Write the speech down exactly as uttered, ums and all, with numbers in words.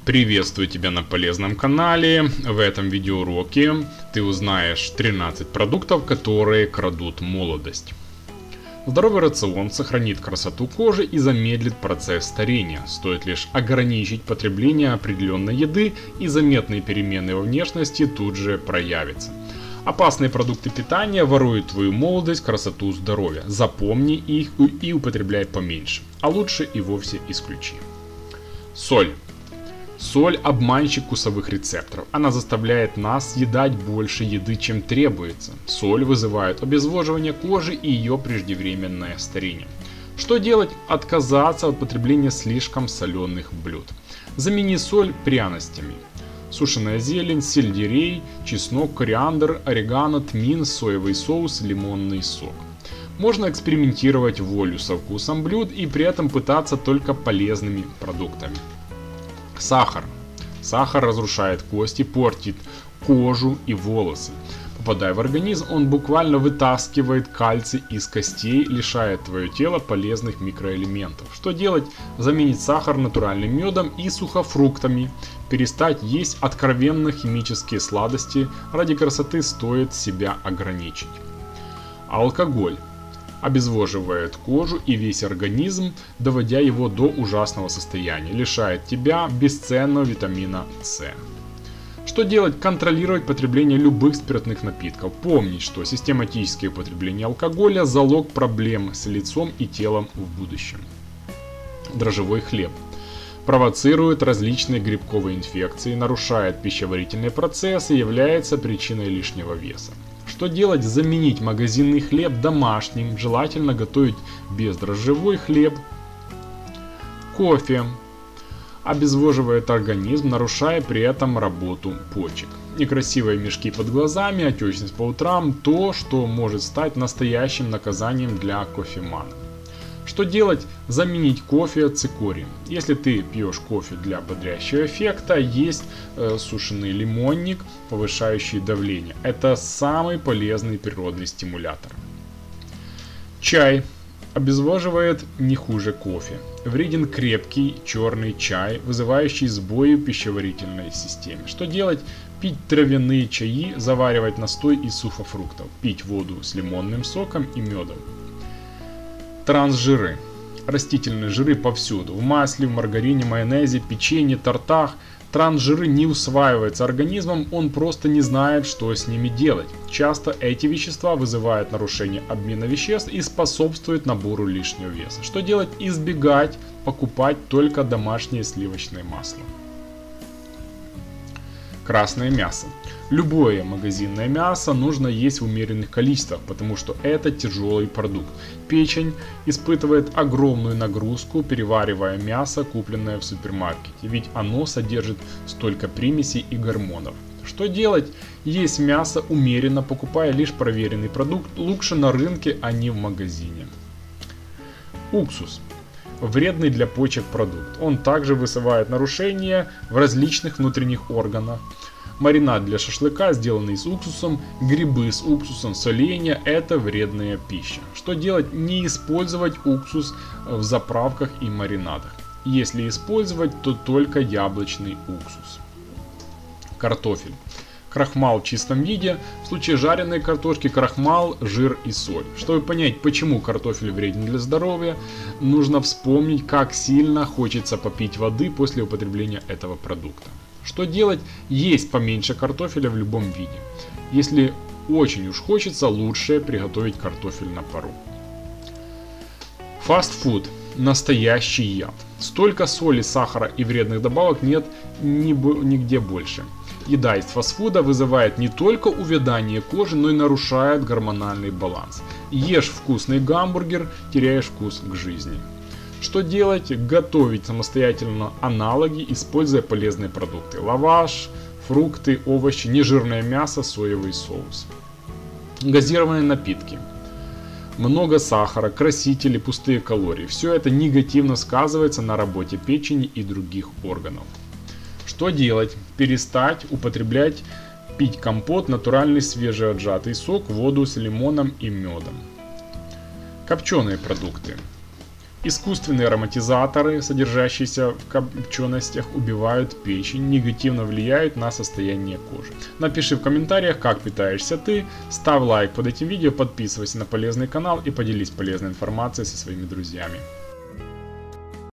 Приветствую тебя на полезном канале. В этом видеоуроке ты узнаешь тринадцать продуктов, которые крадут молодость. Здоровый рацион сохранит красоту кожи и замедлит процесс старения. Стоит лишь ограничить потребление определенной еды, и заметные перемены во внешности тут же проявятся. Опасные продукты питания воруют твою молодость, красоту, здоровье. Запомни их и употребляй поменьше, а лучше и вовсе исключи. Соль. Соль – обманщик вкусовых рецепторов. Она заставляет нас съедать больше еды, чем требуется. Соль вызывает обезвоживание кожи и ее преждевременное старение. Что делать? Отказаться от потребления слишком соленых блюд. Замени соль пряностями. Сушеная зелень, сельдерей, чеснок, кориандр, орегано, тмин, соевый соус, лимонный сок. Можно экспериментировать волю со вкусом блюд и при этом пытаться только полезными продуктами. Сахар. Сахар разрушает кости, портит кожу и волосы. Попадая в организм, он буквально вытаскивает кальций из костей, лишает твое тело полезных микроэлементов. Что делать? Заменить сахар натуральным медом и сухофруктами. Перестать есть откровенно химические сладости. Ради красоты стоит себя ограничить. Алкоголь. Обезвоживает кожу и весь организм, доводя его до ужасного состояния, лишает тебя бесценного витамина С. Что делать? Контролировать потребление любых спиртных напитков. Помнить, что систематическое употребление алкоголя – залог проблем с лицом и телом в будущем. Дрожжевой хлеб. Провоцирует различные грибковые инфекции, нарушает пищеварительные процессы и является причиной лишнего веса. Что делать? Заменить магазинный хлеб домашним, желательно готовить бездрожжевой хлеб. Кофе. Обезвоживает организм, нарушая при этом работу почек. Некрасивые мешки под глазами, отечность по утрам – то, что может стать настоящим наказанием для кофемана. Что делать? Заменить кофе цикорием. Если ты пьешь кофе для бодрящего эффекта, есть э, сушеный лимонник, повышающий давление. Это самый полезный природный стимулятор. Чай. Обезвоживает не хуже кофе. Вреден крепкий черный чай, вызывающий сбои в пищеварительной системе. Что делать? Пить травяные чаи, заваривать настой из сухофруктов, пить воду с лимонным соком и медом. Трансжиры. Растительные жиры повсюду. В масле, в маргарине, майонезе, печенье, тортах. Трансжиры не усваиваются организмом, он просто не знает, что с ними делать. Часто эти вещества вызывают нарушение обмена веществ и способствуют набору лишнего веса. Что делать? Избегать покупать только домашнее сливочное масло. Красное мясо. Любое магазинное мясо нужно есть в умеренных количествах, потому что это тяжелый продукт. Печень испытывает огромную нагрузку, переваривая мясо, купленное в супермаркете, ведь оно содержит столько примесей и гормонов. Что делать? Есть мясо умеренно, покупая лишь проверенный продукт, лучше на рынке, а не в магазине. Уксус. Вредный для почек продукт. Он также вызывает нарушения в различных внутренних органах. Маринад для шашлыка, сделанный с уксусом, грибы с уксусом, соленья – это вредная пища. Что делать? Не использовать уксус в заправках и маринадах. Если использовать, то только яблочный уксус. Картофель. Крахмал в чистом виде. В случае жареной картошки крахмал, жир и соль. Чтобы понять, почему картофель вреден для здоровья, нужно вспомнить, как сильно хочется попить воды после употребления этого продукта. Что делать? Есть поменьше картофеля в любом виде. Если очень уж хочется, лучше приготовить картофель на пару. Фастфуд. Настоящий яд. Столько соли, сахара и вредных добавок нет нигде больше. Еда из фастфуда вызывает не только увядание кожи, но и нарушает гормональный баланс. Ешь вкусный гамбургер, теряешь вкус к жизни. Что делать? Готовить самостоятельно аналоги, используя полезные продукты. Лаваш, фрукты, овощи, нежирное мясо, соевый соус. Газированные напитки. Много сахара, красители, пустые калории. Все это негативно сказывается на работе печени и других органов. Что делать? Перестать употреблять, пить компот, натуральный свежеотжатый сок, воду с лимоном и медом. Копченые продукты. Искусственные ароматизаторы, содержащиеся в копченостях, убивают печень, негативно влияют на состояние кожи. Напиши в комментариях, как питаешься ты, ставь лайк под этим видео, подписывайся на полезный канал и поделись полезной информацией со своими друзьями.